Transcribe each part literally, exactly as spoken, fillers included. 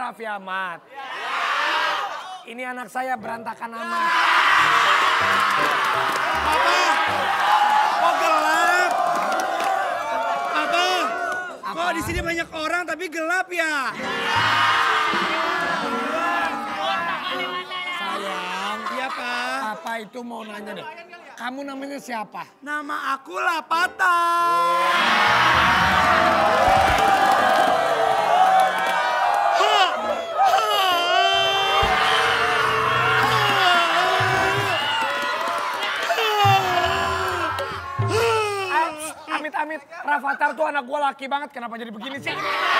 Raffi Ahmad. Ini anak saya berantakan amat. Papa, kok gelap? Papa, kok di sini banyak orang tapi gelap ya? Sayang. Iya, Pak. Papa itu mau nanya deh. Kamu namanya siapa? Nama aku Lapata. Amit-amit, Rafathar tuh anak gua laki banget. Kenapa jadi begini sih?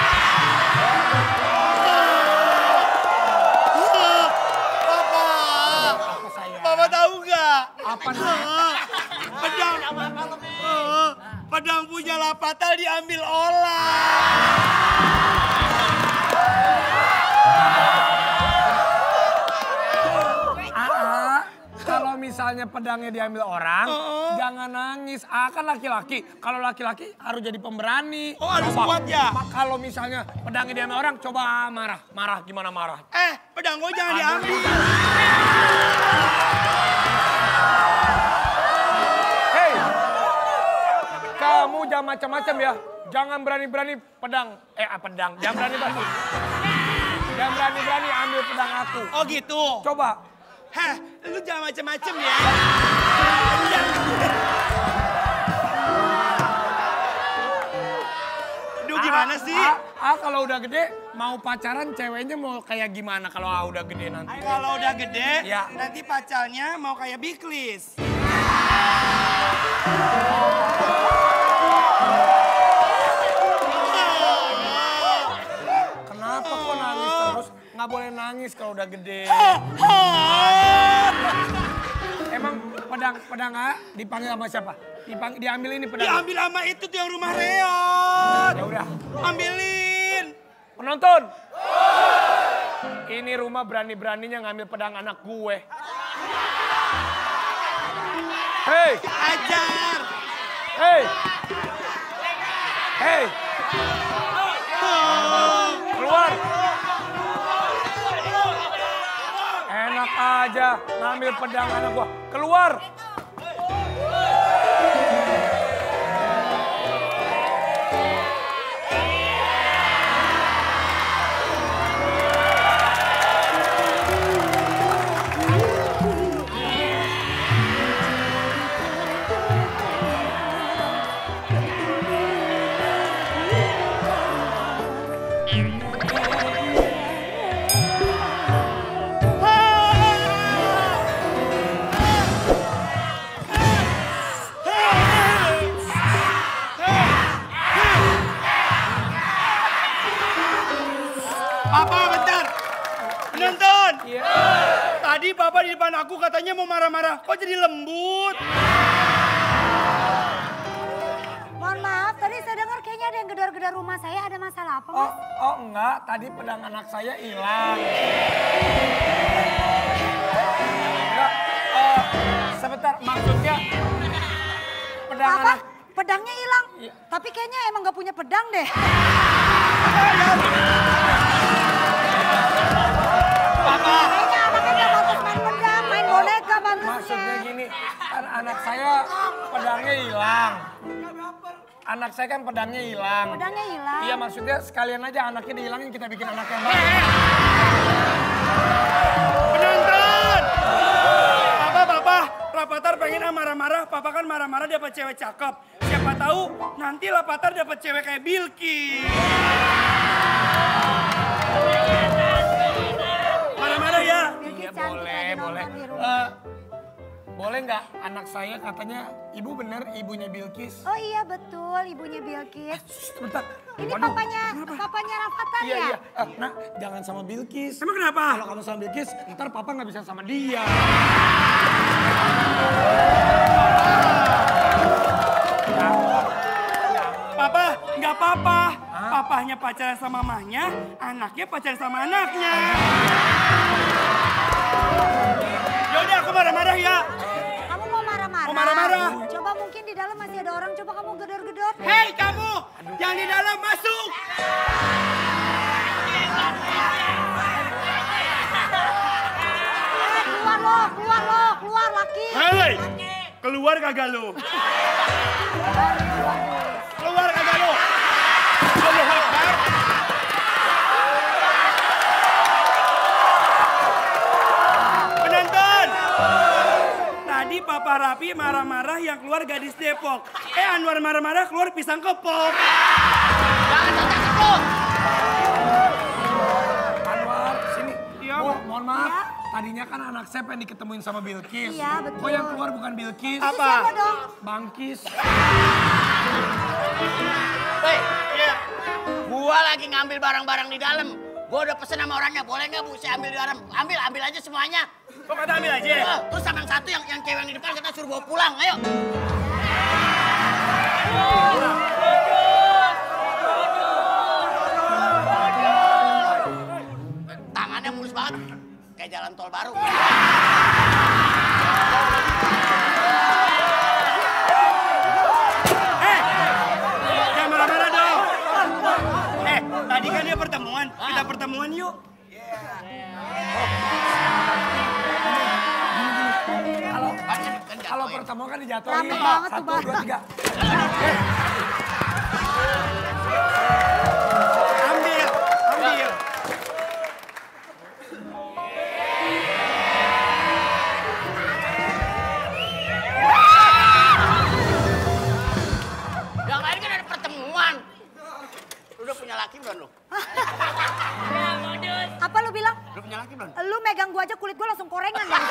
Papa, Apa sayang? Papa tahu nggak? Apa nih? Ah, Pedang, Ah, pedang punya Lapata diambil orang. Aa, kalau misalnya pedangnya diambil orang, Oh. jangan nangis. Aa kan laki-laki. Kalau laki-laki harus jadi pemberani. Oh, harus Apa? kuat ya? Ma- Kalau misalnya pedangnya diambil orang, coba marah. Marah gimana marah? Eh, pedang gue jangan diambil. Hei, kamu jangan macam-macam ya. Jangan berani-berani pedang. Eh, ah, pedang. Jangan berani-berani. Jangan berani-berani ambil pedang aku. Oh gitu. Coba. Heh, lu jangan macem-macem ya. Aduh gimana sih? Ah, ah, kalau udah gede mau pacaran ceweknya mau kayak gimana kalau ah, udah gede nanti? Kalau udah gede, Ya. nanti pacarnya mau kayak Biklis. Kenapa kok nangis terus? Nggak boleh nangis kalau udah gede. Emang pedang pedang A dipanggil sama siapa? Dipang, diambil ini pedang. Diambil sama itu tuh yang rumah Reot. Ya udah. Ambilin. Penonton. Ini rumah berani-beraninya ngambil pedang anak gue. Hei, Ajar. hei. Hei, keluar. Enak aja ngambil pedang anak gua. Keluar. Papa bentar. Penonton. Iya. Tadi Papa di depan aku katanya mau marah-marah. Kok jadi lembut? Mohon maaf, tadi saya dengar kayaknya ada yang gedor-gedor rumah saya. Ada masalah apa, Oh, Mas? oh enggak. Tadi pedang anak saya hilang. Enggak. Oh, sebentar. Maksudnya pedang Apa? anak. Pedangnya hilang? Iya. Tapi kayaknya emang gak punya pedang deh. Papa. Kayaknya anaknya gak bagus main pedang, main boneka bagusnya. Maksudnya gini, kan anak saya pedangnya hilang. Anak saya kan pedangnya hilang. Pedangnya hilang. Iya maksudnya sekalian aja anaknya dihilangin kita bikin anak yang baru. Penonton. Papa, Papa. Rapathar pengen ah marah-marah. Papa kan marah-marah dapat cewek cakep. Siapa tahu nanti Rapathar dapat cewek kayak Bilky. Marah-marah ya. Bilky Iya cantik boleh, lagi boleh. nonton di rumah. Eh, boleh nggak anak saya katanya ibu bener ibunya Bilkis? Oh iya betul, ibunya Bilkis. Sebentar. Ini Waduh, papanya, papanya Rafathar Iya, ya? iya. Eh, nah, jangan sama Bilkis. Emang kenapa? Kalau kamu sama Bilkis, ntar papa nggak bisa sama dia. Papa, nggak apa-apa. Papahnya pacaran sama mamahnya, anaknya pacaran sama anaknya. Yaudah aku marah-marah ya. Kamu mau marah-marah? Mau marah-marah. Coba mungkin di dalam masih ada orang, coba kamu gedor-gedor. Hei kamu, yang di dalam masuk. Hei, keluar kagak lu? Keluar kagak lu? Allahu Akbar. Penonton. Tadi Papa Rapi marah-marah yang keluar gadis Depok. Eh Anwar marah-marah keluar pisang kepok. Jangan takut. Anwar, sini. Iya. Oh, mohon maaf. Iya. Tadinya kan anak saya pengen diketemuin sama Bilkis. Iya, betul. Oh, yang keluar bukan Bilkis. Itu siapa dong? Bangkis. Hei, gua lagi ngambil barang-barang di dalam. Gua udah pesen sama orangnya, boleh nggak Bu saya ambil di dalam? Ambil, ambil aja semuanya. Kok kata ambil aja? Eh, terus sama yang satu yang yang cewek yang di depan kita suruh bawa pulang, ayo. Tangannya mulus banget, kayak jalan tol baru. Jangan marah-marah dong. Eh, tadi kan dia pertemuan. Kita pertemuan yuk. Kalau Kan kalau jatuhin. pertemuan kan dijatuhin. Rame banget tuh, Satu, Bang. dua, tiga. Ambil, ambil. Yang lain kan ada pertemuan. Lu udah punya laki belum lu? Apa lu bilang? Lu punya laki belum? Lu megang gua aja kulit gua langsung korengan ya.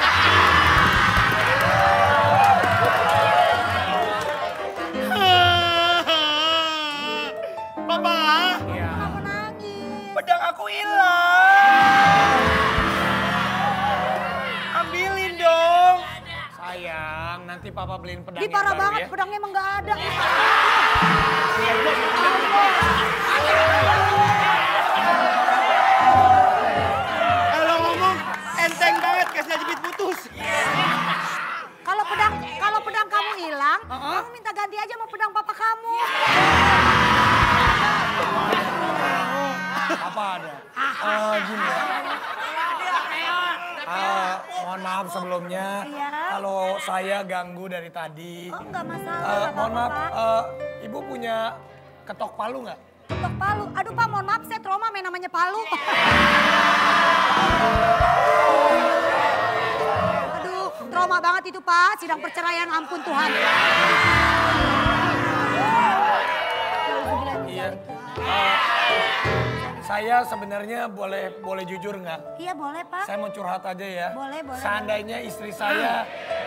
Papa, Kenapa nangis? pedang aku hilang. Ambilin dong. Sayang, nanti papa beliin pedang Di yang parah baru banget, ya. pedangnya emang gak ada. Kalau ngomong enteng banget, kasih jepit putus. Kalau pedang kalau pedang kamu hilang, kamu minta ganti aja sama pedang papa kamu. Apa ada? Eh, gini ya. Eh, mohon maaf sebelumnya. Iya. Kalau saya ganggu dari tadi. Oh, enggak masalah. Eh, nggak mohon maaf, apa-apa. eh, ibu punya ketok palu nggak? Ketok palu. Aduh Pak, mohon maaf saya trauma main namanya palu. Aduh, trauma banget itu Pak. Sidang perceraian, ampun Tuhan. Iya. Eh, saya sebenarnya boleh boleh jujur nggak? Iya boleh Pak. Saya mau curhat aja ya. Boleh, boleh, Seandainya istri saya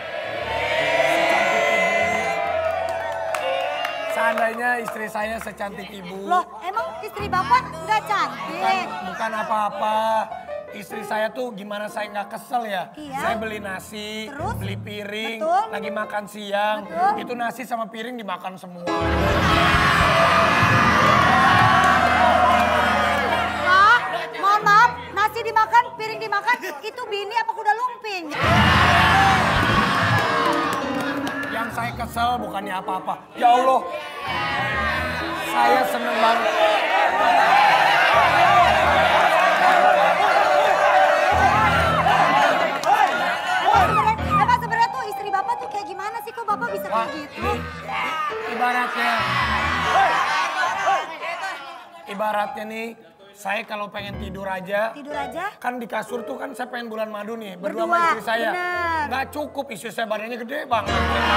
seandainya istri saya secantik ibu. Loh, emang istri Bapak nggak cantik? Bukan, bukan apa-apa. Istri saya tuh gimana saya nggak kesel ya. Iya. Saya beli nasi, Terus? beli piring, Betul. lagi makan siang. Betul. Itu nasi sama piring dimakan semua. Pak, mohon maaf, nasi dimakan, piring dimakan, itu bini apa kuda lumping? Yang saya kesel bukannya apa-apa. Ya Allah, saya seneng banget. Sebenarnya, emang sebenarnya tuh istri Bapak tuh kayak gimana sih kok Bapak bisa Wah, kayak gitu? ini ibaratnya, ibaratnya nih, saya kalau pengen tidur aja, Tidur aja? kan di kasur tuh kan saya pengen bulan madu nih, berdua, Berdua, sama istri saya. bener. Nggak cukup, istri saya badannya gede banget.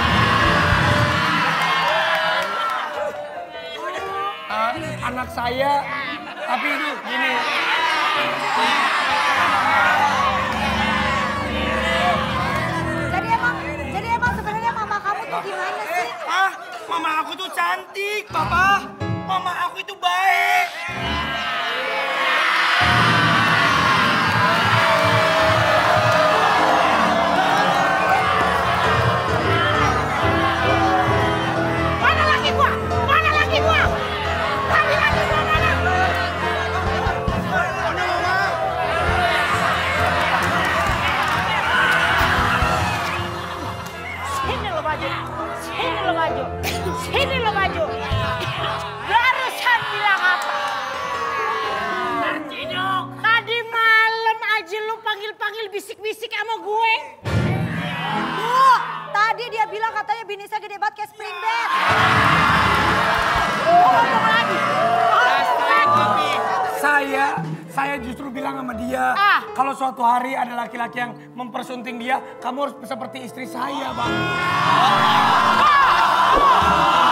Eh, anak saya, tapi ini gini. Jadi emang, jadi emang sebenarnya mama kamu tuh gimana sih? Ah, mama aku tuh cantik, Papa. Mama aku itu baik. Mana laki gua? Mana laki gua? Laki laki gua mana? Mana mama? Sini lo maju, sini lo maju, sini lo maju. Barusan bilang apa? Nanti dong. Tadi malam aja lo panggil-panggil bisik-bisik sama gue. Bu, Tadi dia bilang katanya bini saya gede banget kayak spring bed. Ngomong lagi. Saya, saya justru bilang sama dia, Ah. kalau suatu hari ada laki-laki yang mempersunting dia, kamu harus seperti istri saya, Bang.